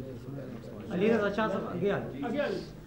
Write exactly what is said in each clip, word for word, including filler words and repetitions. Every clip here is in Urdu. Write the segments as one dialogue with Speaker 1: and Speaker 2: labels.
Speaker 1: علی رضا شاہ صاحب آگے آ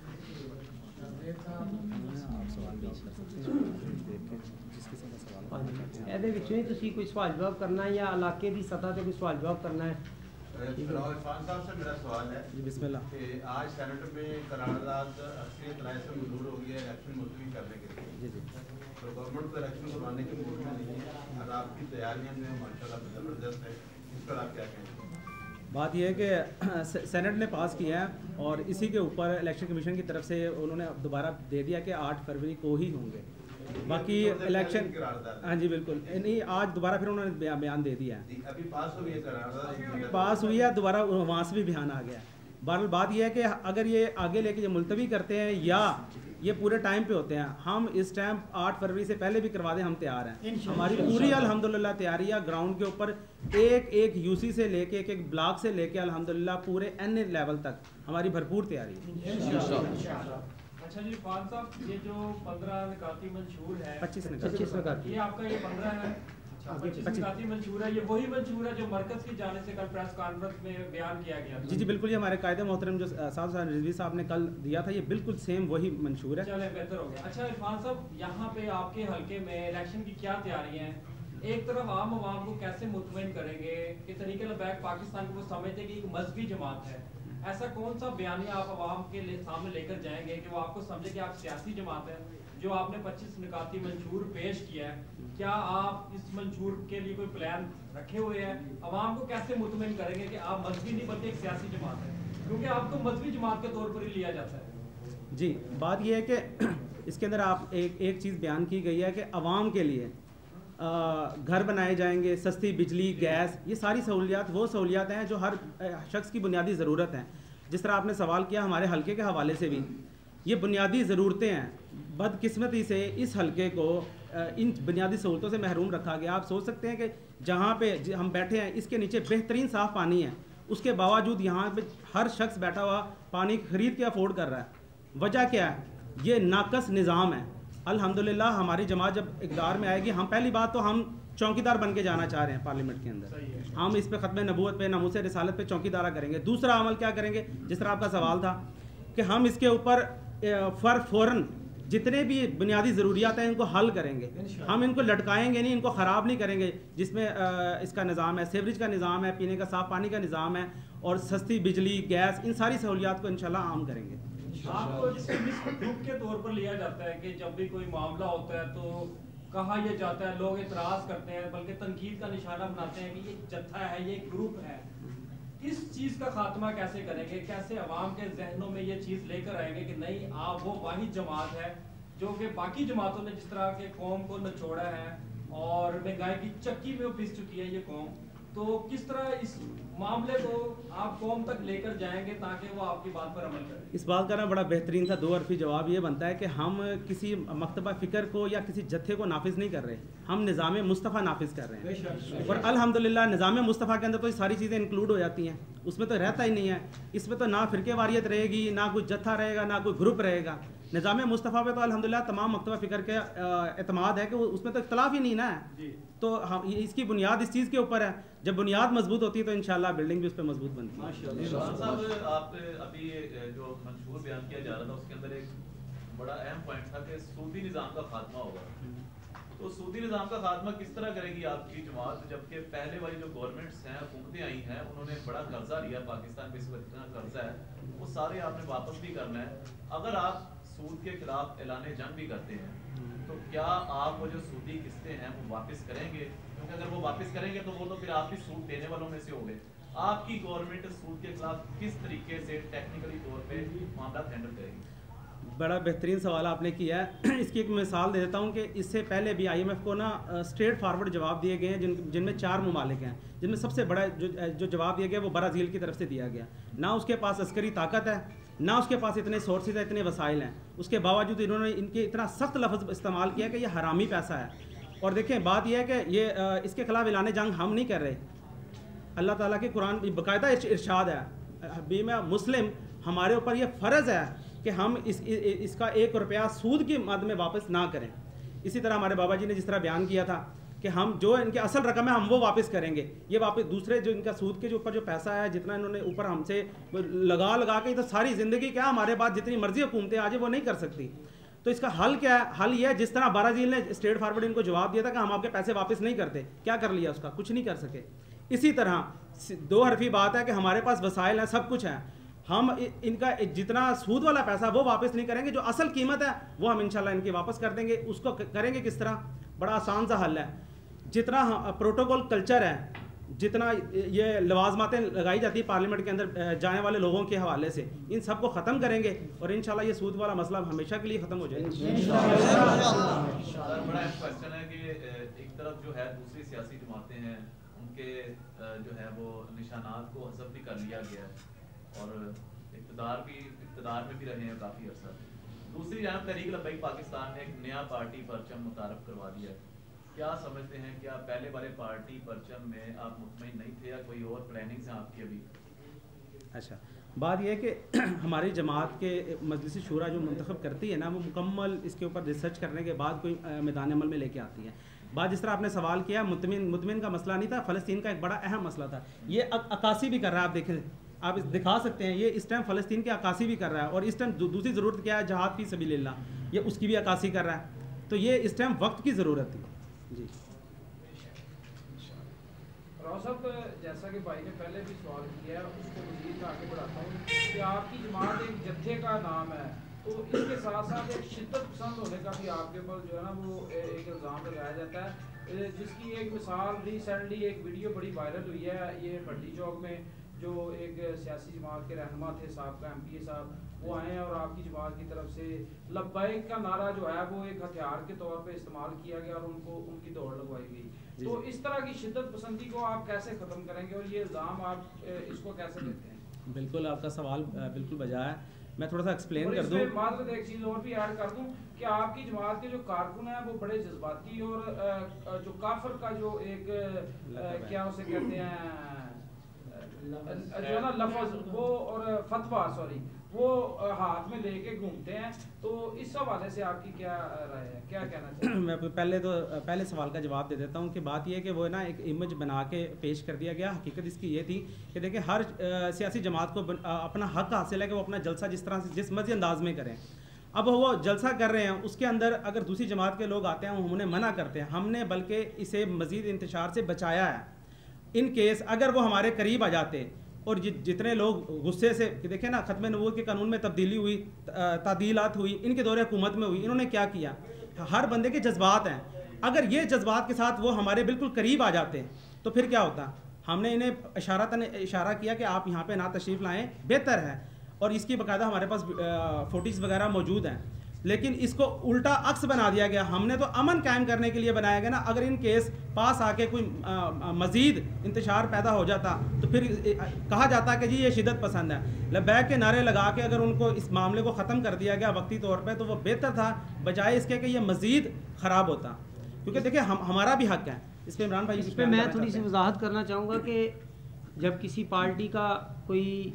Speaker 1: ਇਹਦੇ ਵਿੱਚੋਂ ਹੀ ਤੁਸੀਂ ਕੋਈ ਸਵਾਲ ਜਵਾਬ ਕਰਨਾ ਹੈ ਜਾਂ ਇਲਾਕੇ ਦੀ ਸਤਹ ਤੇ ਕੋਈ ਸਵਾਲ ਜਵਾਬ کرنا ہے؟
Speaker 2: عرفان صاحب سے میرا سوال ہے
Speaker 3: جی بسم اللہ
Speaker 2: کہ آج سینٹ میں قرارداد اکثریت رائے سے منظور ہو گئی ہے الیکشن ملتوی کرنے کے لیے.
Speaker 3: جی جی
Speaker 2: تو گورنمنٹ کو الیکشن کروانے کی موڈ میں نہیں ہے اور آپ کی تیاریاں جو ہیں ماشاء اللہ زبردست ہے, اس پر آپ کیا کہیں گے؟
Speaker 3: بات یہ ہے کہ سینٹ نے پاس کیا ہے اور اسی کے اوپر الیکشن کمیشن کی طرف سے انہوں نے دوبارہ دے دیا کہ آٹھ فروری کو ہی ہوں گے. باقی الیکشن ہاں جی بالکل نہیں, آج دوبارہ پھر انہوں نے بیان دے دیا ہے,
Speaker 2: ابھی پاس ہوئی ہے قرارداد,
Speaker 3: پاس ہوئی ہے, دوبارہ وہاں سے بھی بیان آ گیا ہے. بہرحال بات یہ ہے کہ اگر یہ آگے لے کے جو ملتوی کرتے ہیں یا یہ پورے ٹائم پہ ہوتے ہیں, ہم اس ٹائم آٹھ فروری سے پہلے بھی کروا دیں, ہم تیار ہیں. ہماری پوری الحمدللہ تیاری ہے گراؤنڈ کے اوپر, ایک ایک یو سی سے لے کے ایک ایک بلاک سے لے کے الحمدللہ پورے این لیول تک ہماری بھرپور تیاری ہے.
Speaker 4: اچھا جی عرفان صاحب, یہ جو پندرہ نکاتی منشور ہے,
Speaker 3: پچیس
Speaker 1: پچیس نکاتی,
Speaker 4: یہ آپ کا یہ پندرہ ہے پچیس نکاتی منشور ہے, یہ وہی منشور ہے جو مرکز کی جانب سے کل پریس کانفرنس میں بیان کیا گیا تھا؟
Speaker 3: جی جی بالکل, یہ ہمارے قائد محترم جو صاحب صاحب رضوی صاحب نے کل دیا تھا, یہ بالکل سیم وہی منشور ہے.
Speaker 4: چلے بہتر ہو گیا. اچھا عرفان صاحب, یہاں پہ آپ کے حلقے میں الیکشن کی کیا تیاری ہیں؟ ایک طرف عام عوام کو کیسے مطمئن کریں گے کہ طریقہ لبیک پاکستان کو وہ سمجھتے ہیں کہ ایک مذہبی جماعت ہے, ایسا کون سا بیانیہ آپ عوام کے سامنے لے کر جائیں گے کہ وہ آپ کو سمجھے کہ آپ سیاسی جماعت ہیں؟ جو آپ نے پچیس نکاتی منشور پیش کیا ہے, کیا آپ اس منشور کے لیے کوئی پلان رکھے ہوئے ہیں؟ عوام کو کیسے مطمئن کریں گے کہ آپ مذہبی نہیں بلکہ ایک سیاسی جماعت ہے, کیونکہ آپ کو مذہبی جماعت کے طور پر ہی لیا جاتا ہے؟
Speaker 3: جی بات یہ ہے کہ اس کے اندر آپ ایک ایک چیز بیان کی گئی ہے کہ عوام کے لیے گھر بنائے جائیں گے, سستی بجلی, گیس, یہ ساری سہولیات وہ سہولیات ہیں جو ہر شخص کی بنیادی ضرورت ہیں. جس طرح آپ نے سوال کیا ہمارے حلقے کے حوالے سے بھی, یہ بنیادی ضرورتیں ہیں. بدقسمتی سے اس حلقے کو ان بنیادی سہولتوں سے محروم رکھا گیا. آپ سوچ سکتے ہیں کہ جہاں پہ ہم بیٹھے ہیں اس کے نیچے بہترین صاف پانی ہے, اس کے باوجود یہاں پہ ہر شخص بیٹھا ہوا پانی خرید کے افورڈ کر رہا ہے. وجہ کیا ہے؟ یہ ناقص نظام ہے. الحمدللہ ہماری جماعت جب اقتدار میں آئے گی, ہم پہلی بات تو ہم چوکی دار بن کے جانا چاہ رہے ہیں پارلیمنٹ کے اندر, ہم اس پہ ختم نبوت پہ ناموس رسالت پہ چوکی دارہ کریں گے. دوسرا عمل کیا کریں گے, جس طرح آپ کا سوال تھا کہ ہم اس کے اوپر فر فوراً جتنے بھی بنیادی ضروریات ہیں ان کو حل کریں گے. ہم ان کو لٹکائیں گے نہیں, ان کو خراب نہیں کریں گے. جس میں اس کا نظام ہے, سیوریج کا نظام ہے, پینے کا صاف پانی کا نظام ہے, اور سستی بجلی, گیس, ان ساری سہولیات کو انشاءاللہ عام کریں گے.
Speaker 4: آپ کو جس گروپ کے طور پر لیا جاتا ہے کہ جب بھی کوئی معاملہ ہوتا ہے تو کہا یہ جاتا ہے, لوگ اعتراض کرتے ہیں بلکہ تنقید کا نشانہ بناتے ہیں کہ یہ جتھا ہے, یہ گروپ ہے, اس چیز کا خاتمہ کیسے کریں گے؟ کیسے عوام کے ذہنوں میں یہ چیز لے کر آئیں گے کہ نہیں آپ وہ واحد جماعت ہے جو کہ باقی جماعتوں نے جس طرح کے قوم کو نچوڑا ہے اور مہنگائی کی چکی میں پھنس چکی ہے یہ قوم, تو کس طرح اس معاملے کو آپ قوم تک لے کر جائیں گے تاکہ وہ آپ کی بات پر عمل کریں؟
Speaker 3: اس بات کا نا بڑا بہترین تھا دو حرفی جواب یہ بنتا ہے کہ ہم کسی مکتبہ فکر کو یا کسی جتھے کو نافذ نہیں کر رہے, ہم نظام مصطفیٰ نافذ کر رہے ہیں. اور الحمدللہ نظام مصطفیٰ کے اندر تو یہ ساری چیزیں انکلوڈ ہو جاتی ہیں, اس میں تو رہتا ہی نہیں ہے. اس میں تو نہ فرقے واریت رہے گی, نہ کوئی جتھا رہے گا, نہ کوئی گروپ رہے گا. نظام مصطفیٰ پہ تو الحمدللہ تمام مکتبہ فکر کے اعتماد ہے کہ اس میں تو اختلاف ہی نہیں نا ہے. تو اس کی بنیاد اس چیز کے اوپر ہے, جب بنیاد مضبوط ہوتی ہے تو انشاءاللہ بلڈنگ بھی اس پہ مضبوط بنتی ہے.
Speaker 5: صاحب آپ ابھی جو منشور بیان کیا جا رہا تھا اس کے اندر ایک بڑا اہم پوائنٹ تھا کہ سودی نظام کا خاتمہ ہوگا. تو سودی نظام کا خاتمہ کس طرح کرے گی آپ کی جماعت, جبکہ پہلے والی جو گورنمنٹس ہیں, حکومتیں آئی ہیں, انہوں نے بڑا قرضہ لیا, پاکستان پہ اس وقت اتنا قرضہ ہے وہ سارے آپ نے واپس بھی کرنا ہے. اگر آپ سود کے خلاف اعلان جنگ بھی کرتے ہیں تو کیا آپ وہ جو سودی قسطیں ہیں وہ واپس کریں گے؟ کیونکہ اگر وہ واپس کریں گے تو وہ تو پھر آپ بھی سود دینے والوں میں سے ہو گئے. آپ کی گورنمنٹ سود کے خلاف کس طریقے سے ٹیکنیکلی طور پہ معاملات ہینڈل کرے گی؟
Speaker 3: بڑا بہترین سوال آپ نے کیا ہے. اس کی ایک مثال دے دیتا ہوں کہ اس سے پہلے بھی آئی ایم ایف کو نا اسٹریٹ فارورڈ جواب دیے گئے ہیں جن جن میں چار ممالک ہیں, جن میں سب سے بڑا جو جو جواب دیا گیا وہ برازیل کی طرف سے دیا گیا. نہ اس کے پاس عسکری طاقت ہے, نہ اس کے پاس اتنے سورسز ہیں, اتنے وسائل ہیں, اس کے باوجود انہوں نے ان کے اتنا سخت لفظ استعمال کیا کہ یہ حرامی پیسہ ہے. اور دیکھیں بات یہ ہے کہ یہ اس کے خلاف اعلان جنگ ہم نہیں کر رہے. اللہ تعالیٰ کے قرآن باقاعدہ ارشاد ہے, حبیب مسلم ہمارے اوپر یہ فرض ہے کہ ہم اس اس کا ایک روپیہ سود کی مد میں واپس نہ کریں. اسی طرح ہمارے بابا جی نے جس طرح بیان کیا تھا کہ ہم جو ان کے اصل رقم ہے ہم وہ واپس کریں گے. یہ واپس دوسرے جو ان کا سود کے جو اوپر جو پیسہ ہے جتنا انہوں نے اوپر ہم سے لگا لگا کے تو ساری زندگی کیا ہمارے بعد جتنی مرضی حکومتیں آ جائیں وہ نہیں کر سکتی. تو اس کا حل کیا ہے؟ حل یہ ہے جس طرح برازیل نے اسٹریٹ فارورڈ ان کو جواب دیا تھا کہ ہم آپ کے پیسے واپس نہیں کرتے, کیا کر لیا اس کا؟ کچھ نہیں کر سکے. اسی طرح دو حرفی بات ہے کہ ہمارے پاس وسائل ہیں, سب کچھ ہے, ہم ان کا جتنا سود والا پیسہ وہ واپس نہیں کریں گے, جو اصل قیمت ہے وہ ہم انشاءاللہ ان کی واپس کر دیں گے. اس کو کریں گے کس طرح؟ بڑا آسان سا حل ہے. جتنا پروٹوکول کلچر ہے, جتنا یہ لوازماتیں لگائی جاتی ہیں پارلیمنٹ کے اندر جانے والے لوگوں کے حوالے سے, ان سب کو ختم کریں گے اور انشاءاللہ یہ سود والا مسئلہ ہمیشہ کے لیے ختم ہو جائے گا.
Speaker 5: بڑا اہم کوشچن ہے کہ ایک طرف جو ہے دوسری سیاسی جماعتیں ہیں, ان کے جو ہے وہ نشانات کو حذف بھی کر لیا گیا ہے اور اقتدار بھی اقتدار میں بھی رہے ہیں کافی عرصہ. دوسری جانب تحریک لبیک پاکستان نے ایک نیا پارٹی پرچم متعارف کروا دیا ہے. کیا سمجھتے ہیں, کیا پہلے والے پارٹی پرچم میں آپ مطمئن نہیں تھے یا کوئی اور پلاننگز ہیں آپ کی ابھی؟
Speaker 3: اچھا, بات یہ ہے کہ ہماری جماعت کے مجلس شورا جو منتخب کرتی ہے نا, وہ مکمل اس کے اوپر ریسرچ کرنے کے بعد کوئی میدان عمل میں لے کے آتی ہے. بات جس طرح آپ نے سوال کیا, مطمئن مطمئن کا مسئلہ نہیں تھا, فلسطین کا ایک بڑا اہم مسئلہ تھا. یہ عکاسی بھی کر رہا ہے, آپ دیکھیں, آپ دکھا سکتے ہیں, یہ اس ٹائم فلسطین کی عکاسی بھی کر رہا ہے. اور اس ٹائم دوسری ضرورت کیا ہے, جہاد فی سبیل اللہ, یہ اس کی بھی عکاسی کر رہا ہے. تو یہ اس ٹائم وقت کی ضرورت تھی. جی
Speaker 6: راؤ صاحب, جیسا کہ بھائی نے پہلے بھی سوال کیا ہے, اس کو مزید آگے بڑھاتا ہوں کہ آپ کی جماعت ایک جتھے کا نام ہے, تو اس کے ساتھ ساتھ ایک شدت پسند ہونے کا بھی آپ کے اوپر جو ہے نا وہ ایک الزام لگایا جاتا ہے, جس کی ایک مثال ریسنٹلی ایک ویڈیو بڑی وائرل ہوئی ہے. یہ بھٹی چوک میں جو ایک سیاسی جماعت کے رہنما تھے, صاحب کا ایم پی اے صاحب, وہ آئے ہیں اور آپ کی جماعت کی طرف سے لبیک کا نعرہ جو ہے وہ ایک ہتھیار کے طور پہ استعمال کیا گیا اور ان کو ان کی دوڑ لگوائی گئی. تو اس طرح کی شدت پسندی کو آپ کیسے ختم کریں گے اور یہ الزام آپ اس کو کیسے دیتے ہیں؟
Speaker 3: بالکل, آپ کا سوال بالکل بجا ہے. میں تھوڑا سا ایکسپلین کر دوں.
Speaker 6: معذرت ایک چیز اور بھی ایڈ کر دوں کہ آپ کی جماعت کے جو کارکن ہیں وہ بڑے جذباتی اور جو کافر کا جو ایک کیا اسے کہتے ہیں جو ہے نا لفظ وہ اور فتویٰ سوری وہ ہاتھ میں لے کے گھومتے ہیں. تو اس حوالے سے آپ کی کیا رائے ہے, کیا کہنا چاہتے ہیں؟
Speaker 3: میں پہلے تو پہلے سوال کا جواب دے دیتا ہوں کہ بات یہ ہے کہ وہ نا ایک امیج بنا کے پیش کر دیا گیا. حقیقت اس کی یہ تھی کہ دیکھیں ہر سیاسی جماعت کو اپنا حق حاصل ہے کہ وہ اپنا جلسہ جس طرح سے جس مرضی انداز میں کریں. اب وہ جلسہ کر رہے ہیں, اس کے اندر اگر دوسری جماعت کے لوگ آتے ہیں ہم انہیں منع کرتے ہیں. ہم نے بلکہ اسے مزید انتشار سے بچایا ہے. ان کیس اگر وہ ہمارے قریب آ جاتے اور جتنے لوگ غصے سے دیکھیں نا, ختم نبوت کے قانون میں تبدیلی ہوئی, تعدیلات ہوئی, ان کے دور حکومت میں ہوئی, انہوں نے کیا کیا؟ ہر بندے کے جذبات ہیں. اگر یہ جذبات کے ساتھ وہ ہمارے بالکل قریب آ جاتے تو پھر کیا ہوتا؟ ہم نے انہیں اشارتاً اشارہ کیا کہ آپ یہاں پہ نہ تشریف لائیں, بہتر ہے. اور اس کی باقاعدہ ہمارے پاس فوٹیز وغیرہ موجود ہیں. لیکن اس کو الٹا عکس بنا دیا گیا. ہم نے تو امن قائم کرنے کے لیے بنایا گیا نا. اگر ان کیس پاس آ کے کوئی مزید انتشار پیدا ہو جاتا تو پھر کہا جاتا کہ جی یہ شدت پسند ہے. لبیک کے نعرے لگا کے اگر ان کو اس معاملے کو ختم کر دیا گیا وقتی طور پہ تو وہ بہتر تھا, بجائے اس کے کہ یہ مزید خراب ہوتا. کیونکہ دیکھیں ہم ہمارا بھی حق ہے اس پہ. عمران بھائی
Speaker 1: اس پہ میں تھوڑی سی وضاحت کرنا چاہوں گا کہ جب کسی پارٹی کا کوئی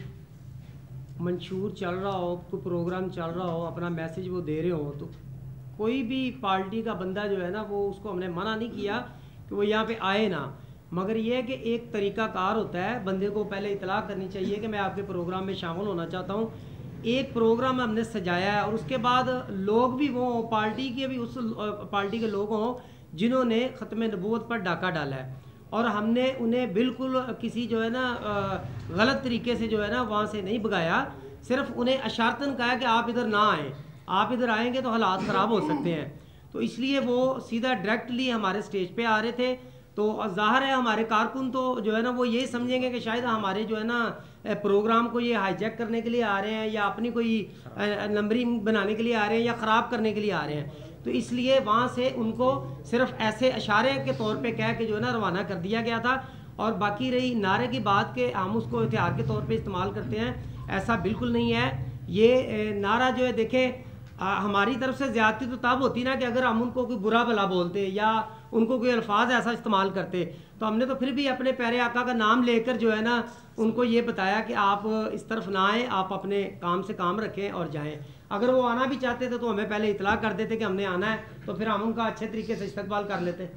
Speaker 1: منشور چل رہا ہو, کوئی پروگرام چل رہا ہو, اپنا میسج وہ دے رہے ہوں, تو کوئی بھی پارٹی کا بندہ جو ہے نا وہ اس کو ہم نے منع نہیں کیا کہ وہ یہاں پہ آئے نا. مگر یہ ہے کہ ایک طریقہ کار ہوتا ہے, بندے کو پہلے اطلاع کرنی چاہیے کہ میں آپ کے پروگرام میں شامل ہونا چاہتا ہوں. ایک پروگرام ہم نے سجایا ہے اور اس کے بعد لوگ بھی وہ پارٹی کے بھی اس پارٹی کے لوگ ہوں جنہوں نے ختم نبوت پر ڈاکہ ڈالا ہے, اور ہم نے انہیں بالکل کسی جو ہے نا غلط طریقے سے جو ہے نا وہاں سے نہیں بھگایا. صرف انہیں اشارتاً کہا کہ آپ ادھر نہ آئیں, آپ ادھر آئیں گے تو حالات خراب ہو سکتے ہیں. تو اس لیے وہ سیدھا ڈائریکٹلی ہمارے سٹیج پہ آ رہے تھے. تو ظاہر ہے ہمارے کارکن تو جو ہے نا وہ یہی سمجھیں گے کہ شاید ہمارے جو ہے نا پروگرام کو یہ ہائی جیک کرنے کے لیے آ رہے ہیں یا اپنی کوئی نمبرنگ بنانے کے لیے آ رہے ہیں یا خراب کرنے کے لیے آ رہے ہیں. تو اس لیے وہاں سے ان کو صرف ایسے اشارے کے طور پہ کہہ کے جو ہے نا روانہ کر دیا گیا تھا. اور باقی رہی نعرے کی بات کہ ہم اس کو ہتھیار کے طور پہ استعمال کرتے ہیں, ایسا بالکل نہیں ہے. یہ نعرہ جو ہے دیکھیں ہماری طرف سے زیادتی تو تب ہوتی نا کہ اگر ہم ان کو کوئی برا بھلا بولتے یا ان کو کوئی الفاظ ایسا استعمال کرتے, تو ہم نے تو پھر بھی اپنے پیارے آقا کا نام لے کر جو ہے نا ان کو یہ بتایا کہ آپ اس طرف نہ آئیں, آپ اپنے کام سے کام رکھیں اور جائیں. اگر وہ آنا بھی چاہتے تھے تو ہمیں پہلے اطلاع کر دیتے کہ ہم نے آنا ہے, تو پھر ہم ان کا اچھے طریقے سے استقبال کر لیتے.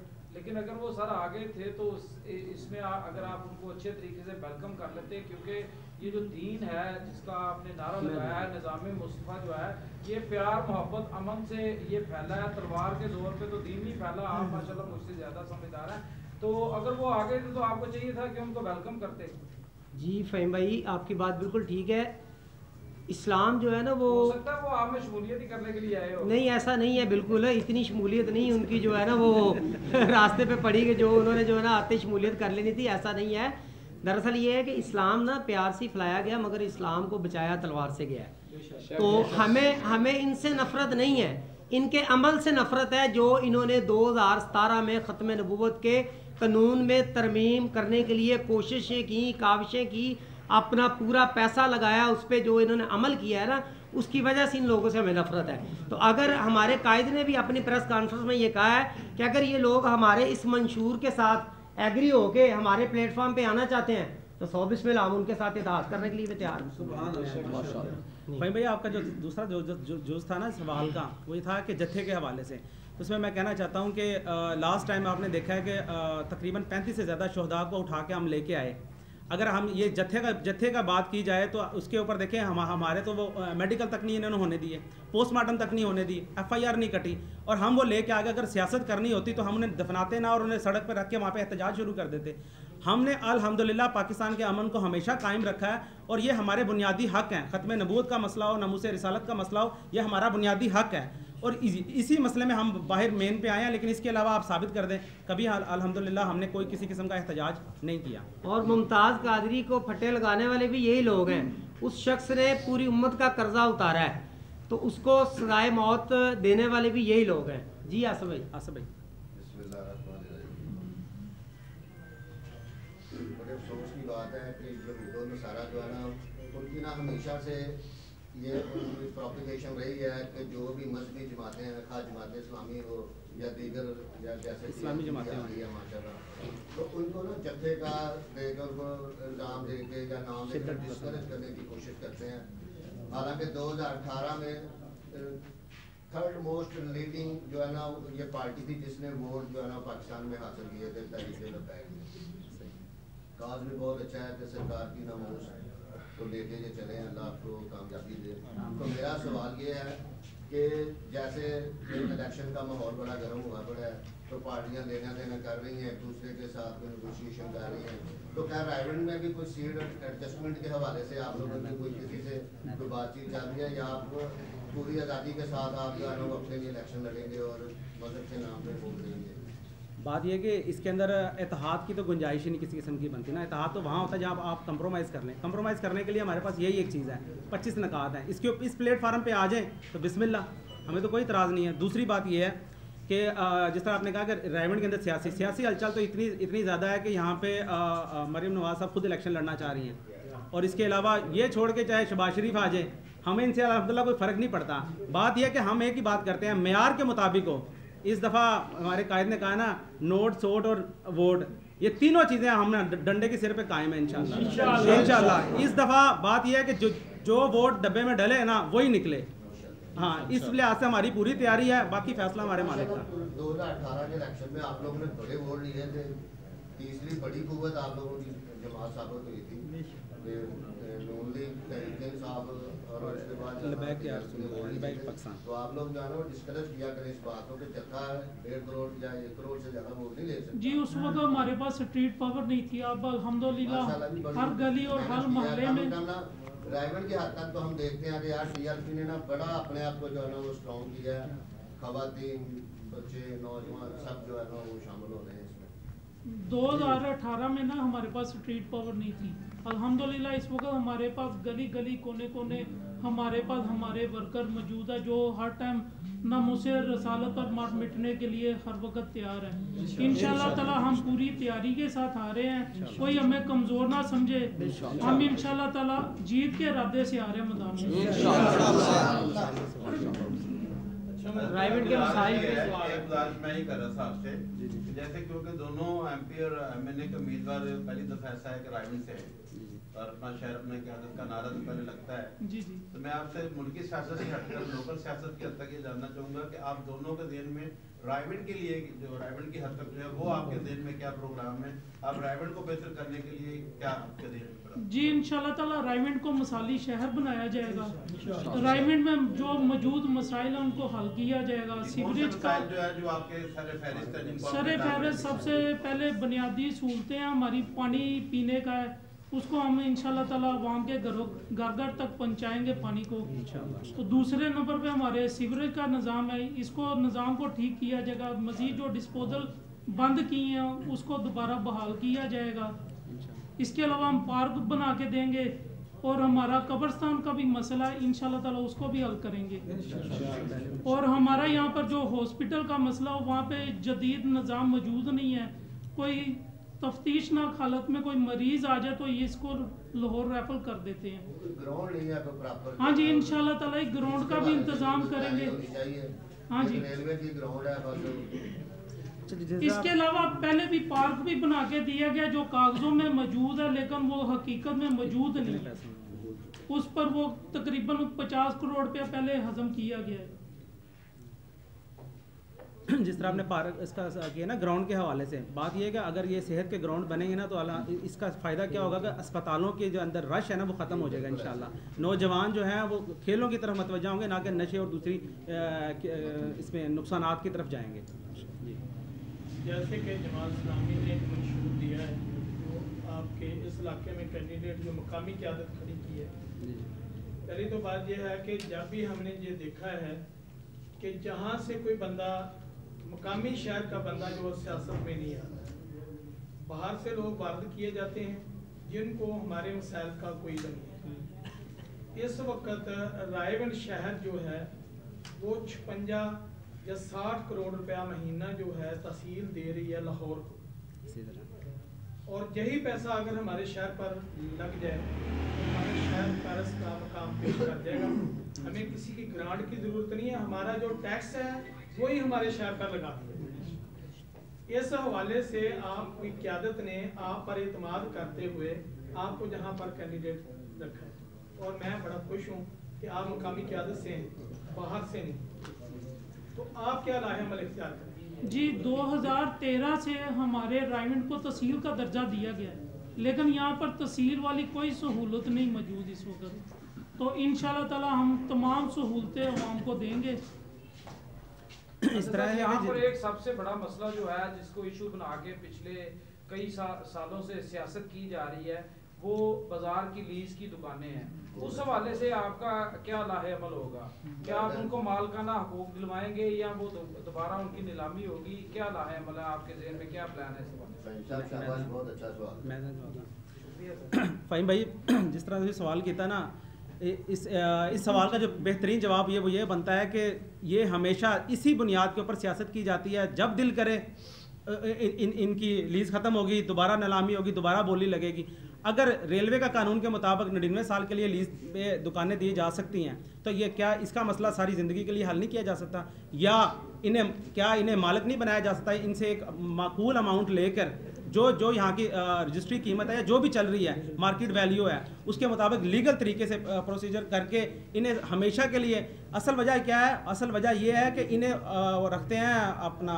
Speaker 6: لیکن اگر وہ سر آگے تھے تو اس میں اگر آپ ان کو اچھے طریقے سے ویلکم کر لیتے، کیونکہ یہ جو دین ہے جس کا آپ نے نعرہ لگایا ہے نظام مصطفیٰ جو ہے یہ پیار محبت امن سے یہ پھیلا ہے، تلوار کے زور پہ تو دین نہیں پھیلا، آپ ماشاءاللہ مجھ سے زیادہ سمجھدار ہیں، تو اگر وہ آگے تھے تو آپ کو چاہیے تھا کہ ان کو ویلکم کرتے۔
Speaker 1: جی فہیم بھائی آپ کی بات بالکل ٹھیک ہے، اسلام جو ہے نا وہ
Speaker 6: ہو سکتا ہے وہ آپ میں شمولیت ہی کرنے کے لیے آئے ہو۔
Speaker 1: نہیں ایسا نہیں ہے، بالکل اتنی شمولیت نہیں ان کی جو ہے نا وہ راستے پہ پڑی کہ جو انہوں نے جو ہے نا آتے شمولیت کر لینی تھی، ایسا نہیں ہے۔ دراصل یہ ہے کہ اسلام نا پیار سے پھیلایا گیا مگر اسلام کو بچایا تلوار سے گیا ہے، تو ہمیں ہمیں ان سے نفرت نہیں ہے، ان کے عمل سے نفرت ہے جو انہوں نے دو ہزار ستارہ میں ختم نبوت کے قانون میں ترمیم کرنے کے لیے کوششیں کی، کاوشیں کی، اپنا پورا پیسہ لگایا اس پہ، جو انہوں نے عمل کیا ہے نا اس کی وجہ سے ان لوگوں سے ہمیں نفرت ہے۔ تو اگر ہمارے قائد نے بھی اپنی پریس کانفرنس میں یہ کہا ہے کہ اگر یہ لوگ ہمارے اس منشور کے ساتھ ایگری ہو کے ہمارے پلیٹ فارم پہ آنا چاہتے ہیں تو سو بسم اللہ ہم ان کے ساتھ اتحاد کرنے کے لیے بھی تیار ہیں۔
Speaker 3: بھائی بھائی آپ کا جو دوسرا جو جز تھا نا سوال کا وہ یہ تھا کہ جتھے کے حوالے سے، اس میں میں کہنا چاہتا ہوں کہ لاسٹ ٹائم آپ نے دیکھا ہے کہ تقریباً پینتیس سے زیادہ شہداء کو اٹھا کے ہم لے کے آئے۔ اگر ہم یہ جتھے کا جتھے کا بات کی جائے تو اس کے اوپر دیکھیں ہم ہمارے تو وہ میڈیکل تک نہیں انہوں نے ہونے دیے، پوسٹ مارٹم تک نہیں ہونے دی، ایف آئی آر نہیں کٹی، اور ہم وہ لے کے آگے اگر سیاست کرنی ہوتی تو ہم انہیں دفناتے نہ اور انہیں سڑک پہ رکھ کے وہاں پہ احتجاج شروع کر دیتے۔ ہم نے الحمدللہ پاکستان کے امن کو ہمیشہ قائم رکھا ہے اور یہ ہمارے بنیادی حق ہیں، ختم نبوت کا مسئلہ ہو، ناموس رسالت کا مسئلہ ہو، یہ ہمارا بنیادی حق ہے، اور اسی مسئلے میں ہم باہر مین پہ آئے ہیں، لیکن اس کے علاوہ آپ ثابت کر دیں کبھی الحمدللہ ہم نے کوئی کسی قسم کا احتجاج نہیں کیا۔
Speaker 1: اور ممتاز قادری کو پھٹے لگانے والے بھی یہی لوگ ہیں، اس شخص نے پوری امت کا قرضہ اتارا ہے تو اس کو سزائے موت دینے والے بھی یہی لوگ ہیں۔ جی آصف بھائی۔
Speaker 3: آصف بھائی
Speaker 7: بسم اللہ الرحمن الرحیم۔ بڑے افسوس کی بات ہے کہ جو ہندو نصارہ جو ہے نا ان کی نا ہمیشہ سے یہ پروپیگیشن رہی ہے کہ جو بھی مذہبی جماعتیں ہیں، خواہ جماعت اسلامی ہو یا دیگر یا جیسے
Speaker 3: اسلامی جماعتیں
Speaker 7: ہیں ماشاء اللہ، تو ان کو نا جتھے کا دے کر ان کو الزام دے کے یا نام دے کر ڈسکریج کرنے کی کوشش کرتے ہیں۔ حالانکہ دو ہزار اٹھارہ میں تھرڈ موسٹ لیڈنگ جو ہے نا یہ پارٹی تھی جس نے ووٹ جو ہے نا پاکستان میں حاصل کیے تھے تحریک لبیک۔ کاز بھی بہت اچھا ہے کہ سرکار کی ناموس تو لے کے یہ چلے ہیں، اللہ آپ کو کامیابی دے۔ تو میرا سوال یہ ہے کہ جیسے الیکشن کا ماحول بڑا گرم ہوا پڑا ہے تو پارٹیاں لینا دینا کر رہی ہیں، ایک دوسرے کے ساتھ کوئی نیگوشیشن کر رہی ہیں، تو کیا رائے بریلی میں بھی کوئی سیٹ ایڈجسٹمنٹ کے حوالے سے آپ لوگوں کی کوئی کسی سے کوئی بات چیت چل رہی ہے، یا آپ کو پوری آزادی کے ساتھ آپ جو ہے نا اپنے لیے الیکشن لڑیں گے اور مذہب کے نام پہ ووٹ دیں گے؟
Speaker 3: بات یہ کہ اس کے اندر اتحاد کی تو گنجائش ہی نہیں کسی قسم کی بنتی نا، اتحاد تو وہاں ہوتا ہے جہاں آپ کمپرومائز کر لیں۔ کمپرومائز کرنے کے لیے ہمارے پاس یہی ایک چیز ہے، پچیس نکات ہیں، اس کے اس پلیٹ فارم پہ آ جائیں تو بسم اللہ، ہمیں تو کوئی اعتراض نہیں ہے۔ دوسری بات یہ ہے کہ جس طرح آپ نے کہا کہ رائے بریلی کے اندر سیاسی سیاسی ہلچل تو اتنی اتنی زیادہ ہے کہ یہاں پہ مریم نواز صاحب خود الیکشن لڑنا چاہ رہی ہیں، اور اس کے علاوہ یہ چھوڑ کے چاہے شہباز شریف آ جائیں، ہمیں ان سے الحمدللہ کوئی فرق نہیں پڑتا۔ بات یہ کہ ہم ایک ہی بات کرتے ہیں، معیار کے مطابق ہو۔ اس دفعہ ہمارے قائد نے کہا نا نوٹ سوٹ اور ووٹ، یہ تینوں چیزیں ہم نے ڈنڈے کے سر پہ قائم ہیں انشاءاللہ انشاءاللہ۔ اس دفعہ بات یہ ہے کہ جو جو ووٹ ڈبے میں ڈلے نا وہی نکلے، ہاں اس لحاظ سے ہماری پوری تیاری ہے، باقی فیصلہ ہمارے مالک کا۔
Speaker 7: دو ہزار اٹھارہ کے الیکشن میں آپ لوگوں نے بڑے ووٹ لیے تھے، تیسری بڑی قوت آپ لوگوں کی جماعت ثابت ہوئی تھی، نون لیگ تحریک انصاف اور اس کے بعد
Speaker 3: لبیک پاکستان،
Speaker 7: تو آپ لوگ جو ہے نا وہ ڈسکرج کیا کریں اس بات کو کہ جتھا ڈیڑھ کروڑ یا ایک کروڑ سے زیادہ ووٹ نہیں لے سکتے۔
Speaker 8: جی اس وقت ہمارے پاس اسٹریٹ پاور نہیں تھی، اب الحمدللہ ہر گلی اور ہر محلے میں
Speaker 7: رائے بریلی کی حد تک تو ہم دیکھتے ہیں کہ یار ٹی آر پی نے نا بڑا اپنے آپ کو جو ہے نا وہ اسٹرانگ کیا ہے، خواتین بچے نوجوان سب جو ہے نا وہ شامل ہو رہے ہیں اس میں۔
Speaker 8: دو ہزار اٹھارہ میں نا ہمارے پاس اسٹریٹ پاور نہیں تھی، الحمدللہ اس وقت ہمارے پاس گلی گلی کونے کونے ہمارے پاس ہمارے ورکر موجود ہے جو ہر ٹائم ناموس رسالت پر مار مٹنے کے لیے ہر وقت تیار ہے۔ انشاءاللہ تعالی ہم پوری تیاری کے ساتھ آ رہے ہیں، کوئی ہمیں کمزور نہ سمجھے، ہم انشاءاللہ تعالی جیت کے ارادے سے آ رہے ہیں میدان میں۔
Speaker 1: رائیوڈ کے مسائل پہ
Speaker 2: ایک گزارش میں ہی کر رہا تھا آپ سے، جیسے کیونکہ دونوں ایم پی اور ایم ایل اے کے امیدوار پہلی دفعہ ایسا ہے کہ رائیوڈ سے ہے اور اپنا شہر اپنے قیادت کا نعرہ تو پہلے لگتا ہے،
Speaker 8: جی جی
Speaker 2: تو میں آپ سے ملکی سیاست سے ہٹ کر لوکل سیاست کی حد تک یہ جاننا چاہوں گا کہ آپ دونوں کے ذہن میں رائیوڈ کے لیے جو رائیوڈ کی حد تک جو ہے وہ آپ کے ذہن میں کیا پروگرام ہے، آپ رائیوڈ کو بہتر کرنے کے لیے کیا آپ کے ذہن میں؟
Speaker 8: جی انشاءاللہ تعالیٰ رائیوڈ کو مثالی شہر بنایا جائے گا، رائیوڈ میں جو موجود مسائل ہیں ان کو حل کیا جائے گا، سیوریج کا
Speaker 2: جو ہے جو آپ کے سر فہرست ہے،
Speaker 8: سر فہرست سب سے پہلے بنیادی سہولتیں ہیں ہماری پانی پینے کا ہے، اس کو ہم انشاءاللہ تعالیٰ عوام کے گھروں گھر گھر تک پہنچائیں گے پانی کو. تو دوسرے نمبر پہ ہمارے سیوریج کا نظام ہے، اس کو نظام کو ٹھیک کیا جائے گا، مزید جو ڈسپوزل بند کیے ہیں اس کو دوبارہ بحال کیا جائے گا. اس کے علاوہ ہم پارک بنا کے دیں گے اور ہمارا قبرستان کا بھی مسئلہ ہے انشاءاللہ تعالیٰ اس کو بھی حل کریں گے. اور ہمارا یہاں پر جو ہاسپٹل کا مسئلہ ہو وہاں پہ جدید نظام موجود نہیں ہے، کوئی تفتیش ناک حالت میں کوئی مریض آ جائے تو یہ اس کو لاہور ریفر کر دیتے ہیں.
Speaker 7: گراؤنڈ نہیں ہے تو پراپر
Speaker 8: ہاں جی انشاءاللہ تعالیٰ ایک گراؤنڈ کا بھی انتظام کریں گے. ہاں جی
Speaker 7: ریلوے کی گراؤنڈ ہے بس.
Speaker 8: اس کے علاوہ پہلے بھی پارک بھی بنا کے دیا گیا جو کاغذوں میں موجود ہے لیکن وہ حقیقت میں موجود نہیں، اس پر وہ تقریباً پچاس کروڑ روپیہ پہلے ہضم کیا گیا ہے.
Speaker 3: جس طرح آپ نے پارک اس کا کیا نا گراؤنڈ کے حوالے سے، بات یہ ہے کہ اگر یہ صحت کے گراؤنڈ بنیں گے نا تو اس کا فائدہ کیا ہوگا کہ اسپتالوں کے جو اندر رش ہے نا وہ ختم ہو جائے گا انشاءاللہ. نوجوان جو ہیں وہ کھیلوں کی طرف متوجہ ہوں گے نہ کہ نشے اور دوسری اس میں نقصانات کی طرف جائیں گے.
Speaker 9: جیسے کہ جماعت اسلامی نے ایک منشور دیا ہے وہ آپ کے اس علاقے میں کینڈیڈیٹ جو مقامی قیادت کھڑی کی ہے، پہلی تو بات یہ ہے کہ جب بھی ہم نے یہ دیکھا ہے کہ جہاں سے کوئی بندہ مقامی شہر کا بندہ جو سیاست میں نہیں آتا، باہر سے لوگ وارد کیے جاتے ہیں جن کو ہمارے مسائل کا کوئی علم نہیں ہے. اس وقت رائیونڈ شہر جو ہے وہ چھپنجا یا ساٹھ کروڑ روپیہ مہینہ جو ہے تحصیل دے رہی ہے لاہور کو، اور یہی پیسہ اگر ہمارے شہر پر لگ جائے تو ہمارے شہر پیرس کا مقام پیش کر جائے گا. ہمیں کسی کی گرانٹ کی ضرورت نہیں ہے، ہمارا جو ٹیکس ہے وہی ہمارے شہر پر لگا دیا. اس حوالے سے آپ کی قیادت نے آپ پر اعتماد کرتے ہوئے آپ کو جہاں پر کینڈیڈیٹ رکھا ہے، اور میں بڑا خوش ہوں کہ آپ مقامی قیادت سے ہیں، باہر سے نہیں. تو آپ کیا لاہ عمل اختیار کریں؟
Speaker 8: جی دو ہزار تیرہ سے ہمارے رائیونڈ کو تحصیل کا درجہ دیا گیا ہے لیکن یہاں پر تحصیل والی کوئی سہولت نہیں موجود اس وقت. تو انشاءاللہ تعالی ہم تمام سہولتیں عوام کو دیں گے.
Speaker 3: اس طرح
Speaker 6: یہاں پر ایک سب سے بڑا مسئلہ جو ہے جس کو ایشو بنا کے پچھلے کئی سالوں سے سیاست کی جا رہی ہے وہ بازار کی لیز کی دکانیں ہیں. اس حوالے سے آپ کا کیا لاہ عمل ہوگا؟ کیا آپ ان کو مالکانہ حقوق دلوائیں گے یا وہ دوبارہ ان کی نیلامی ہوگی؟ کیا لاہ عمل ہے آپ کے ذہن میں، کیا پلان ہے اس حوالے؟
Speaker 7: بہت اچھا سوال.
Speaker 3: فہیم بھائی جس طرح سے سوال کیا تھا نا، اس اس سوال کا جو بہترین جواب یہ وہ یہ بنتا ہے کہ یہ ہمیشہ اسی بنیاد کے اوپر سیاست کی جاتی ہے. جب دل کرے ان ان کی لیز ختم ہوگی، دوبارہ نیلامی ہوگی، دوبارہ بولی لگے گی. اگر ریلوے کا قانون کے مطابق ننانوے سال کے لیے لیز پہ دکانیں دی جا سکتی ہیں تو یہ کیا اس کا مسئلہ ساری زندگی کے لیے حل نہیں کیا جا سکتا؟ یا انہیں کیا انہیں مالک نہیں بنایا جا سکتا؟ ان سے ایک معقول اماؤنٹ لے کر جو جو یہاں کی رجسٹری قیمت ہے یا جو بھی چل رہی ہے مارکیٹ ویلیو ہے اس کے مطابق لیگل طریقے سے پروسیجر کر کے انہیں ہمیشہ کے لیے، اصل وجہ کیا ہے؟ اصل وجہ یہ ہے کہ انہیں رکھتے ہیں اپنا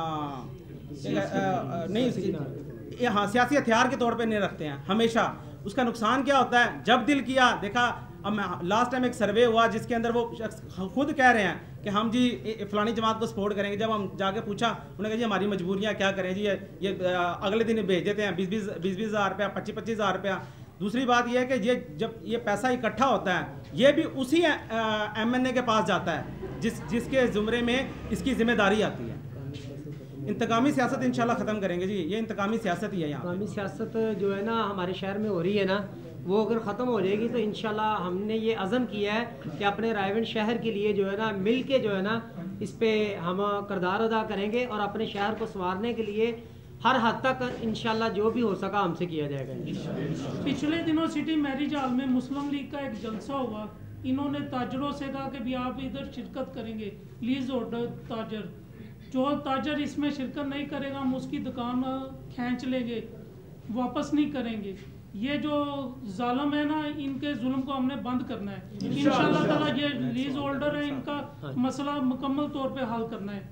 Speaker 3: نہیں ہاں سیاسی ہتھیار کے طور پہ نہیں رکھتے ہیں ہمیشہ. اس کا نقصان کیا ہوتا ہے؟ جب دل کیا دیکھا. اب لاسٹ ٹائم ایک سروے ہوا جس کے اندر وہ شخص خود کہہ رہے ہیں کہ ہم جی فلانی جماعت کو سپورٹ کریں گے. جب ہم جا کے پوچھا انہوں نے کہا جی ہماری مجبوریاں کیا کریں جی، یہ اگلے دن بھیج دیتے ہیں بیس بیس بیس بیس ہزار روپیہ، پچیس پچیس ہزار روپیہ. دوسری بات یہ ہے کہ یہ جب یہ پیسہ اکٹھا ہوتا ہے یہ بھی اسی ایم این اے کے پاس جاتا ہے جس جس کے زمرے میں اس کی ذمہ داری آتی ہے. انتقامی سیاست انشاءاللہ ختم کریں گے جی، یہ انتقامی سیاست ہی ہے. یہاں
Speaker 1: انتقامی سیاست جو ہے نا ہمارے شہر میں ہو رہی ہے نا، وہ اگر ختم ہو جائے گی تو انشاءاللہ ہم نے یہ عزم کیا ہے کہ اپنے رائیونڈ شہر کے لیے جو ہے نا مل کے جو ہے نا اس پہ ہم کردار ادا کریں گے اور اپنے شہر کو سنوارنے کے لیے ہر حد تک انشاءاللہ جو بھی ہو سکا ہم سے کیا جائے گا.
Speaker 8: پچھلے دنوں سٹی میرج ہال میں مسلم لیگ کا ایک جلسہ ہوا इन्होंने ताजरों से कहा कि भी आप इधर शिरकत करेंगे, लीज होल्डर ताजर, जो ताजर इसमें शिरकत नहीं करेगा हम उसकी दुकान खींच लेंगे, वापस नहीं करेंगे। ये जो जालिम है ना, इनके जुल्म को हमने बंद करना है इंशाअल्लाह ताला। ये लीज होल्डर है, इनका मसला मुकम्मल तौर पे हल करना है।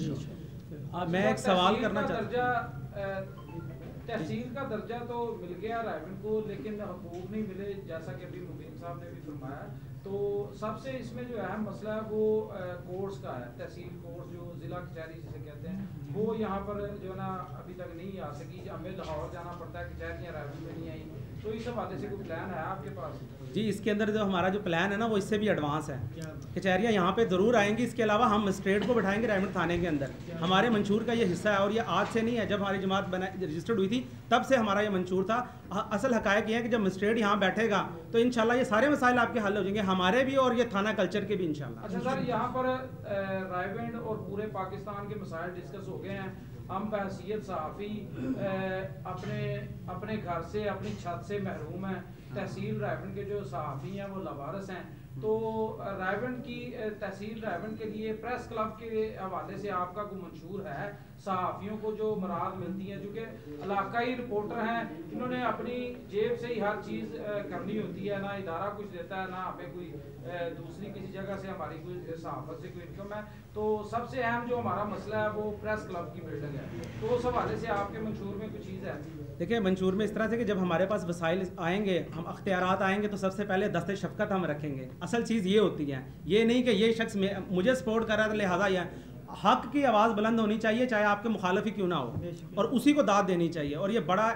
Speaker 3: मैं एक सवाल करना चाहता हूँ।
Speaker 6: तहसील का दर्जा तो मिल गया रायवन को, लेकिन हकूक नहीं मिले, जैसा कि अभी मुबीन साहब ने भी फरमाया। तो सबसे इसमें जो अहम मसला है वो कोर्ट्स का है। तहसील कोर्ट्स जो ज़िला कचहरी जिसे कहते हैं, वो यहाँ पर जो ना अभी तक नहीं आ सकी। हमें लाहौर जाना पड़ता है, कचहरियाँ रायवन में नहीं आई। तो इस हवाले से कोई प्लान है आपके पास?
Speaker 3: जी, इसके अंदर जो हमारा जो प्लान है ना, वो इससे भी एडवांस है। कचहरियाँ यहाँ पे ज़रूर आएंगी, इसके अलावा हम मजिस्ट्रेट को बैठाएंगे रायवन थाने के अंदर। हमारे मंशूर का ये हिस्सा है, और ये आज से नहीं है। जब हमारी जमात बना रजिस्टर्ड हुई थी तब से हमारा ये मंशूर था। असल हकायक ये है कि जब मजिस्ट्रेट यहाँ बैठेगा तो इंशाल्लाह ये सारे मसाइल आपके हल हो जाएंगे, हमारे भी और ये थाना कल्चर के भी इंशाल्लाह।
Speaker 6: अच्छा सर, यहाँ पर रायवन और पूरे पाकिस्तान के मसाइल डिस्कस हो गए हैं। हम बहसीयत सहाफ़ी अपने अपने घर से, अपनी छत से महरूम हैं। तहसील रायवन के जो सहाफ़ी हैं वो लावारिस हैं। तो रायवन की तहसील रायवन के लिए प्रेस क्लब के हवाले से आपका कोई मंशूर है? सहाफ़ियों को जो मराद मिलती हैं, चूँकि इलाकाई रिपोर्टर हैं, इन्होंने अपनी जेब से ही हर चीज़ करनी होती है, ना इदारा कुछ देता है, ना हमें कोई दूसरी किसी जगह से हमारी कोई सहाफ़त से कोई इनकम है। तो सबसे अहम जो हमारा मसला है वो प्रेस क्लब की बिल्डिंग है। तो उस हवाले से आपके मंशूर में कोई चीज़ है?
Speaker 3: देखिए, मंशूर में इस तरह से कि जब हमारे पास वसाइल आएंगे, हम अख्तियारात आएंगे, तो सबसे पहले दस्ते शफ़क़त हम रखेंगे। असल चीज़ ये होती है, ये नहीं कि ये शख्स मुझे सपोर्ट कर रहा है लिहाजा यह हक की आवाज़ बुलंद होनी चाहिए, चाहे आपके मुखालिफ ही क्यों ना हो, और उसी को दाद देनी चाहिए। और ये बड़ा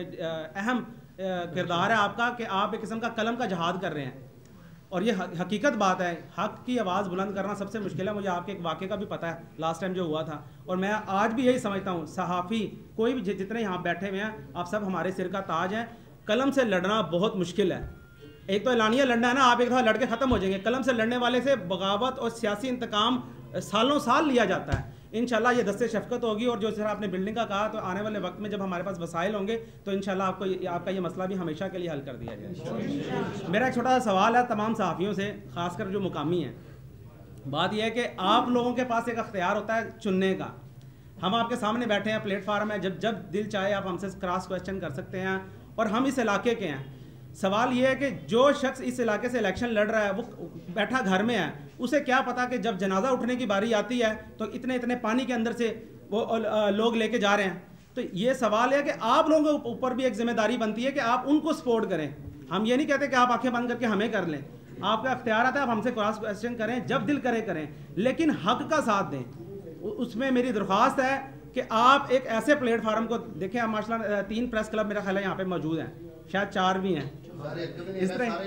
Speaker 3: अहम किरदार है आपका कि आप एक किस्म का कलम का जहाद कर रहे हैं, और ये हकीकत बात है। हक की आवाज़ बुलंद करना सबसे मुश्किल है। मुझे आपके एक वाक़े का भी पता है लास्ट टाइम जो हुआ था, और मैं आज भी यही समझता हूँ, सहाफ़ी कोई भी जितने यहाँ बैठे हुए हैं, आप सब हमारे सिर का ताज हैं। कलम से लड़ना बहुत मुश्किल है। एक तो एलानिया लड़ना है ना, आप एक दफ़ा लड़के ख़त्म हो जाएंगे। कलम से लड़ने वाले से बगावत और सियासी इंतकाम सालों साल लिया जाता है। इंशाल्लाह ये दस्ते शफ़क़त होगी, और जो सर आपने बिल्डिंग का कहा, तो आने वाले वक्त में जब हमारे पास वसाइल होंगे तो इंशाल्लाह आपको आपका ये मसला भी हमेशा के लिए हल कर दिया जाएगा। मेरा एक छोटा सा सवाल है तमाम सहाफ़ियों से, ख़ासकर जो मुकामी हैं। बात यह है कि आप लोगों के पास एक अख्तियार होता है चुनने का। हम आपके सामने बैठे हैं, प्लेटफार्म है, जब जब दिल चाहे आप हमसे क्रॉस क्वेश्चन कर सकते हैं, और हम इस इलाके के हैं। सवाल ये है कि जो शख्स इस इलाके से इलेक्शन लड़ रहा है, वो बैठा घर में है, उसे क्या पता कि जब जनाजा उठने की बारी आती है तो इतने इतने पानी के अंदर से वो लोग लेके जा रहे हैं। तो ये सवाल है कि आप लोगों के ऊपर भी एक जिम्मेदारी बनती है कि आप उनको सपोर्ट करें। हम ये नहीं कहते कि आप आंखें बंद करके हमें कर लें, आपका अख्तियार आता है, आप हमसे क्रॉस क्वेश्चन करें, जब दिल करे करें, लेकिन हक का साथ दें। उसमें मेरी दरख्वास्त है कि आप एक ऐसे प्लेटफार्म को देखें। आप माशाल्लाह तीन प्रेस क्लब मेरा ख्याल है यहाँ पे मौजूद हैं, शायद चार भी हैं इस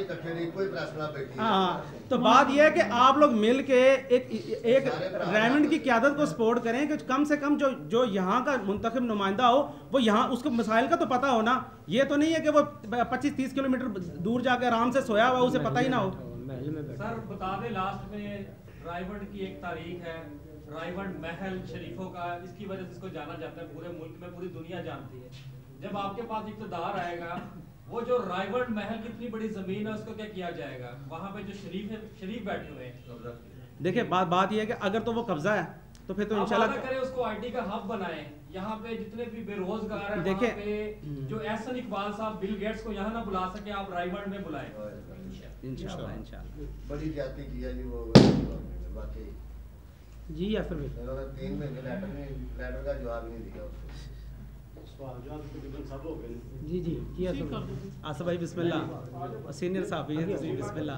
Speaker 3: तरह। हाँ, तो बात यह है कि आप लोग मिल के एक एक रायवन की क़यादत को सपोर्ट करें कि कम से कम जो जो यहाँ का मुंतखब नुमाइंदा हो, वो यहाँ उसको मसाइल का तो पता हो ना। ये तो नहीं है कि वो पच्चीस तीस किलोमीटर दूर जाके आराम से सोया हुआ, उसे पता ही ना हो।
Speaker 4: सर बता दें, लास्ट में रायवन की एक तारीख है, रायवन महल शरीफों का, इसकी वजह से इसको जाना जाता है पूरे मुल्क में, पूरी दुनिया जानती है। जब आपके पास इक़्तिदार आएगा, वो जो रायवन महल कितनी बड़ी जमीन है उसको क्या किया जाएगा? वहाँ पे जो शरीफ है, शरीफ बैठे हुए हैं।
Speaker 3: देखिए, बात बात ये है कि अगर तो वो कब्जा है तो फिर तो इंशाल्लाह
Speaker 4: करें, उसको आईटी का हब बनाएं। यहाँ पे जितने भी बेरोजगार हैं,
Speaker 3: देखिए
Speaker 4: जो एहसन इकबाल साहब बिल गेट्स को यहाँ ना बुला सके, आप रायवन में बुलाएं
Speaker 3: इंशाल्लाह। इंशाल्लाह
Speaker 7: बड़ी ज्यादती की है जी वो वाकई।
Speaker 1: जी यासर भाई,
Speaker 7: इन्होंने तीन महीने लेटर में लेटर का जवाब नहीं दिया उसको।
Speaker 1: जी जी जी
Speaker 3: आसिफ भाई बिस्मिल्लाह, सीनियर साहब बिस्मिल्लाह।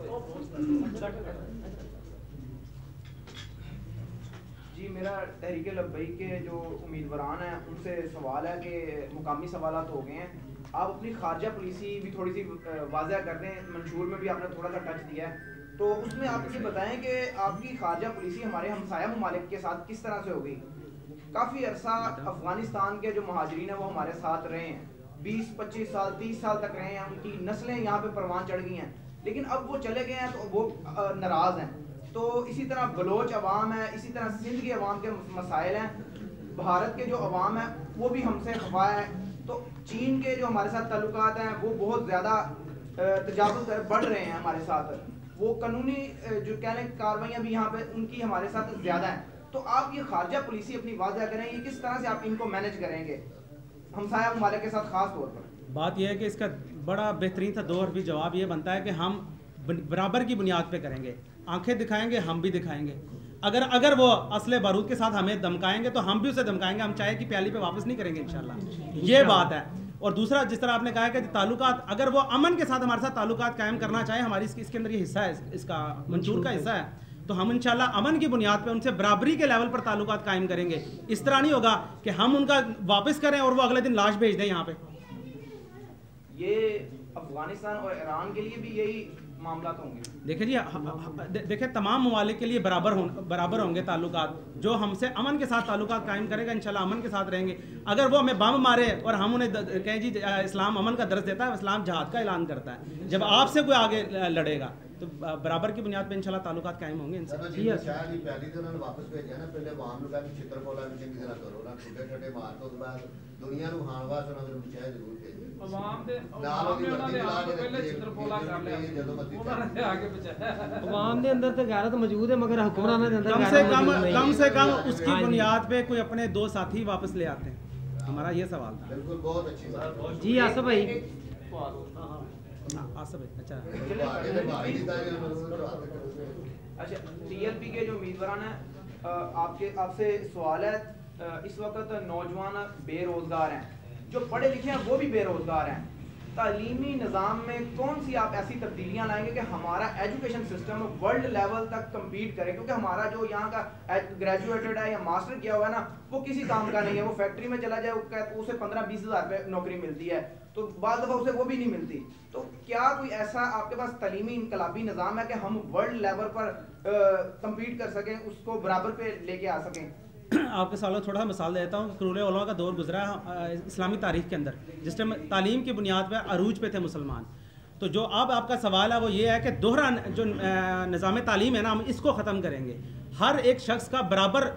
Speaker 10: जी, मेरा तहरीक लब्बई के जो उम्मीदवार हैं उनसे सवाल है कि मुकामी सवालात हो गए हैं, आप अपनी खारजा पॉलिसी भी थोड़ी सी वाज़ह कर दें। मंशूर में भी आपने थोड़ा सा टच दिया है, तो उसमें आप मुझे बताएं कि आपकी खारजा पॉलिसी हमारे हमसाया ममालिक के साथ किस तरह से हो गई। काफ़ी अरसा अफगानिस्तान के जो महाजरीन हैं वो हमारे साथ रहे हैं, बीस पच्चीस साल तीस साल तक रहे हैं, उनकी नस्लें यहाँ पे परवान चढ़ गई हैं, लेकिन अब वो चले गए हैं तो वो नाराज़ हैं। तो इसी तरह बलोच अवाम है, इसी तरह सिंध के अवाम के मसाइल हैं, भारत के जो अवाम है वो भी हमसे खफा है। तो चीन के जो हमारे साथ ताल्लुकात हैं वो बहुत ज़्यादा तजावुज़ बढ़ रहे हैं हमारे साथ। وہ قانونی جو کہہ لیں کارروائیاں بھی یہاں پہ ان کی ہمارے ساتھ زیادہ ہیں. تو آپ یہ خارجہ پالیسی اپنی واضح کریں, یہ کس طرح سے آپ ان کو مینج کریں گے ہمسایہ ممالک کے ساتھ خاص طور پر؟
Speaker 3: بات یہ ہے کہ اس کا بڑا بہترین تھا دو حرفی جواب یہ بنتا ہے کہ ہم برابر کی بنیاد پہ کریں گے. آنکھیں دکھائیں گے, ہم بھی دکھائیں گے. اگر اگر وہ اسلحے بارود کے ساتھ ہمیں دھمکائیں گے تو ہم بھی اسے دھمکائیں گے. ہم چائے کی پیالی پہ واپس نہیں کریں گے انشاءاللہ. یہ بات ہے. اور دوسرا جس طرح آپ نے کہا کہ تعلقات اگر وہ امن کے ساتھ ہمارے ساتھ تعلقات قائم کرنا چاہیں, ہماری اس کے اندر یہ حصہ ہے, اس کا منشور کا حصہ ہے, تو ہم انشاءاللہ امن کی بنیاد پہ ان سے برابری کے لیول پر تعلقات قائم کریں گے. اس طرح نہیں ہوگا کہ ہم ان کا واپس کریں اور وہ اگلے دن لاش بھیج دیں یہاں پہ.
Speaker 10: یہ افغانستان اور ایران کے لیے بھی یہی معاملات ہوں گے؟
Speaker 3: دیکھیں جی, دیکھیں تمام ممالک کے لیے برابر ہوں برابر ہوں گے تعلقات. جو ہم سے امن کے ساتھ تعلقات قائم کرے گا انشاءاللہ امن کے ساتھ رہیں گے. اگر وہ ہمیں بم مارے اور ہم انہیں کہیں جی اسلام امن کا درس دیتا ہے, اسلام جہاد کا اعلان کرتا ہے, جب آپ سے کوئی آگے لڑے گا تو برابر کی بنیاد پہ انشاءاللہ تعلقات قائم ہوں گے. ان سے
Speaker 7: جی شاید ہی پہلی تو انہوں نے واپس بھیجا نا, پہلے عوام لوگاں کی چھتر پولا بھی چنگی طرح کرو نا, ٹھڈے ٹھڈے مار تو بعد دنیا نو ہان واسطے انہوں نے چاہے ضرور بھیجے.
Speaker 6: عوام دے عوام نے انہوں نے آپ کو پہلے چھتر پولا کر لیا, انہوں نے آگے بچایا.
Speaker 1: عوام دے اندر تو غیرت موجود ہے مگر حکمرانوں دے اندر
Speaker 3: کم سے کم کم سے کم اس کی بنیاد پہ کوئی اپنے دو ساتھی واپس لے آتے ہیں. ہمارا یہ سوال تھا.
Speaker 7: بالکل بہت اچھی بات.
Speaker 1: جی آصف بھائی.
Speaker 3: آصف بھائی اچھا
Speaker 10: اچھا ٹی ایل پی کے جو امیدواران ہیں, آپ کے آپ سے سوال ہے, اس وقت نوجوان بے روزگار ہیں, جو پڑھے لکھے ہیں وہ بھی بے روزگار ہیں. تعلیمی نظام میں کون سی آپ ایسی تبدیلیاں لائیں گے کہ ہمارا ایجوکیشن سسٹم ورلڈ لیول تک کمپیٹ کرے؟ کیونکہ ہمارا جو یہاں کا گریجویٹڈ ہے یا ماسٹر کیا ہوا ہے نا, وہ کسی کام کا نہیں ہے. وہ فیکٹری میں چلا جائے اسے پندرہ بیس ہزار روپے نوکری ملتی ہے, تو بعض دفعہ اسے وہ بھی نہیں ملتی. تو کیا کوئی ایسا آپ کے پاس تعلیمی انقلابی نظام ہے کہ ہم ورلڈ لیول پر کمپیٹ کر سکیں, اس کو برابر پہ لے کے آ سکیں؟
Speaker 3: آپ کے سوال تھوڑا سا مثال دیتا ہوں. قرون علماء کا دور گزرا ہے اسلامی تاریخ کے اندر, جس ٹائم تعلیم کی بنیاد پہ عروج پہ تھے مسلمان. تو جو اب آپ کا سوال ہے وہ یہ ہے کہ دوہرا جو نظام تعلیم ہے نا, ہم اس کو ختم کریں گے. ہر ایک شخص کا برابر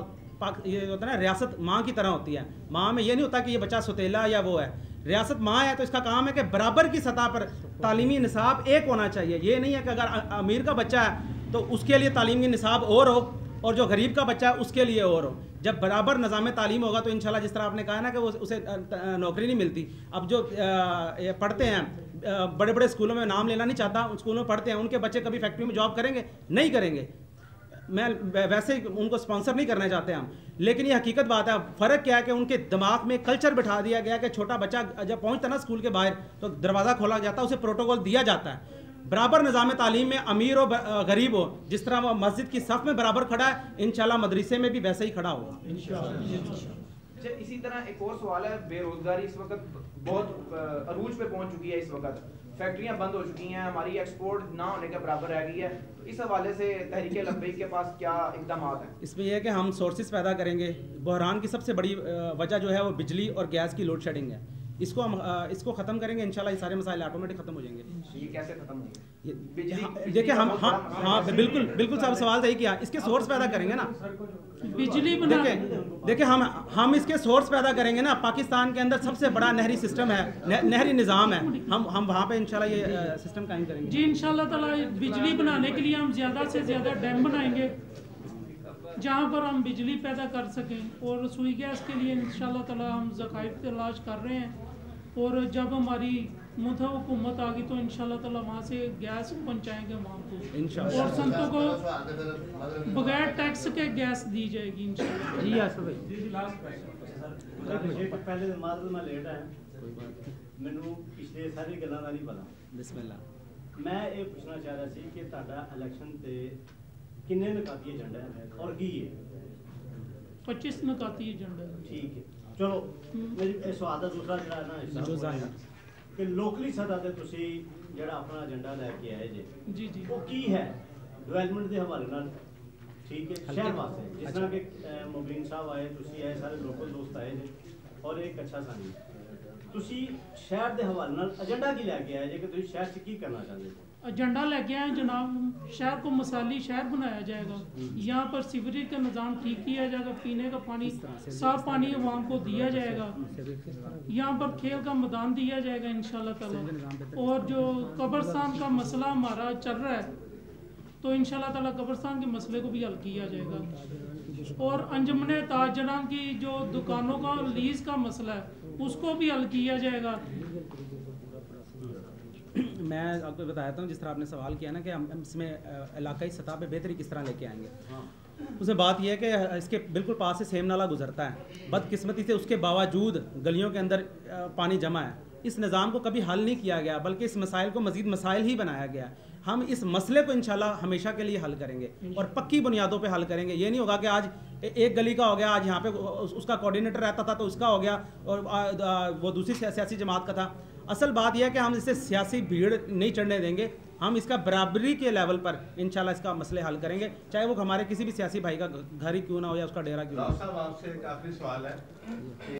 Speaker 3: یہ ہوتا ہے نا, ریاست ماں کی طرح ہوتی ہے. ماں میں یہ نہیں ہوتا کہ یہ بچہ ستیلا یا وہ ہے. ریاست ماں ہے تو اس کا کام ہے کہ برابر کی سطح پر تعلیمی نصاب ایک ہونا چاہیے. یہ نہیں ہے کہ اگر امیر کا بچہ ہے تو اس کے لیے تعلیمی نصاب اور ہو اور جو غریب کا بچہ ہے اس کے لیے اور ہو. جب برابر نظام تعلیم ہوگا تو انشاءاللہ جس طرح آپ نے کہا نا کہ وہ اسے نوکری نہیں ملتی. اب جو پڑھتے ہیں بڑے بڑے اسکولوں میں, نام لینا نہیں چاہتا, اسکولوں میں پڑھتے ہیں, ان کے بچے کبھی فیکٹری میں جاب کریں گے؟ نہیں کریں گے. میں ویسے ہی ان کو اسپانسر نہیں کرنا چاہتے ہم, لیکن یہ حقیقت بات ہے. فرق کیا ہے کہ ان کے دماغ میں کلچر بٹھا دیا گیا کہ چھوٹا بچہ جب پہنچتا نا اسکول کے باہر تو دروازہ کھولا جاتا ہے, اسے پروٹوکول دیا جاتا ہے. برابر نظام تعلیم میں امیر ہو غریب ہو, جس طرح وہ مسجد کی صف میں برابر کھڑا ہے, انشاءاللہ مدرسے میں بھی ویسے ہی کھڑا ہوگا
Speaker 10: انشاءاللہ. اسی طرح ایک اور سوال ہے, بے روزگاری اس وقت بہت عروج پہ پہنچ چکی ہے. اس وقت فیکٹریاں بند ہو چکی ہیں, ہماری ایکسپورٹ نہ ہونے کے برابر رہ گئی ہے. تو اس حوالے سے تحریک لبیک کے پاس کیا اقدامات ہیں؟
Speaker 3: اس میں یہ ہے کہ ہم سورسز پیدا کریں گے. بحران کی سب سے بڑی وجہ جو ہے وہ بجلی اور گیس کی لوڈ شیڈنگ ہے. اس کو ہم اس کو ختم کریں گے انشاءاللہ, یہ سارے مسائل آٹومیٹک ختم ہو جائیں گے.
Speaker 10: یہ کیسے ختم ہوں گے؟
Speaker 3: دیکھیں ہم ہاں بالکل بالکل صاحب سوال صحیح کیا. اس کے سورس پیدا کریں گے نا,
Speaker 8: بجلی
Speaker 3: دیکھیں دیکھیں ہم ہم اس کے سورس پیدا کریں گے نا. پاکستان کے اندر سب سے بڑا نہری سسٹم ہے, نہری نظام ہے, ہم ہم وہاں پہ انشاءاللہ یہ سسٹم قائم کریں گے.
Speaker 8: جی انشاءاللہ تعالی بجلی بنانے کے لیے ہم زیادہ سے زیادہ ڈیم بنائیں گے جہاں پر ہم بجلی پیدا کر سکیں. اور رسوئی گیس کے لیے انشاءاللہ تعالی ہم ذخائر تلاش کر رہے ہیں, اور جب ہماری متحدہ حکومت آ گئی تو انشاءاللہ تعالی وہاں سے گیس پہنچائیں گے وہاں کو, اور سنتوں کو بغیر ٹیکس کے گیس دی جائے گی انشاءاللہ.
Speaker 1: جی آصف بھائی.
Speaker 11: جی لاسٹ کویسچن پہلے معذرت میں لیٹ ہے, مینوں پچھلے ساری گلاں دا نہیں پتا.
Speaker 3: بسم اللہ.
Speaker 11: میں یہ پوچھنا چاہ رہا سی کہ تہاڈا الیکشن تے کنے نکاتی ایجنڈا ہے اور کی ہے؟
Speaker 8: پچیس نکاتی ایجنڈا ہے.
Speaker 11: ٹھیک ہے, چلو میری سوال دا دوسرا جڑا ہے نا کہ لوکلی سطح تے تسی جڑا اپنا ایجنڈا لے کے آئے جے
Speaker 8: جی جی
Speaker 11: وہ کی ہے ڈیولپمنٹ دے حوالے نال؟ ٹھیک ہے, شہر واسطے جس طرح کہ مبین صاحب آئے, تسی آئے, سارے لوکل دوست آئے جے, اور ایک اچھا سانی تسی شہر دے حوالے نال ایجنڈا کی لے کے آئے جے کہ تسی شہر سے کی کرنا چاہتے ہو؟
Speaker 8: ایجنڈا لے کے آئے جناب, شہر کو مثالی شہر بنایا جائے گا. یہاں پر سیوریج کا نظام ٹھیک کیا جائے گا, پینے کا پانی صاف پانی عوام کو دیا جائے گا, یہاں پر کھیل کا میدان دیا جائے گا انشاءاللہ تعالی. اور جو قبرستان کا مسئلہ ہمارا چل رہا ہے तो इंशाल्लाह ताला कब्रिस्तान के मसले को भी हल किया जाएगा। और अंजमन ताजरान की जो दुकानों का लीज का मसला है उसको भी हल किया जाएगा।
Speaker 3: मैं आपको बताता हूँ, जिस तरह आपने सवाल किया ना कि हम इसमें इलाकाई सतह पे बेहतरी किस तरह लेके आएंगे, उसमें बात यह है कि इसके बिल्कुल पास से सेम नाला गुजरता है। बदकिस्मती से उसके बावजूद गलियों के अंदर पानी जमा है। इस निज़ाम को कभी हल नहीं किया गया, बल्कि इस मसाइल को मज़ीद मसाइल ही बनाया गया। हम इस मसले को इंशाल्लाह हमेशा के लिए हल करेंगे और पक्की बुनियादों पे हल करेंगे। ये नहीं होगा कि आज एक गली का हो गया, आज यहाँ पे उसका कोऑर्डिनेटर रहता था तो उसका हो गया और वो दूसरी सियासी जमात का था। असल बात यह है कि हम इससे सियासी भीड़ नहीं चढ़ने देंगे। हम इसका बराबरी के लेवल पर इंशाल्लाह इसका मसले हल करेंगे, चाहे वो हमारे किसी भी सियासी भाई का घर ही क्यों ना हो या उसका डेरा क्यों ना हो।
Speaker 2: साहब आपसे एक आखिरी सवाल है।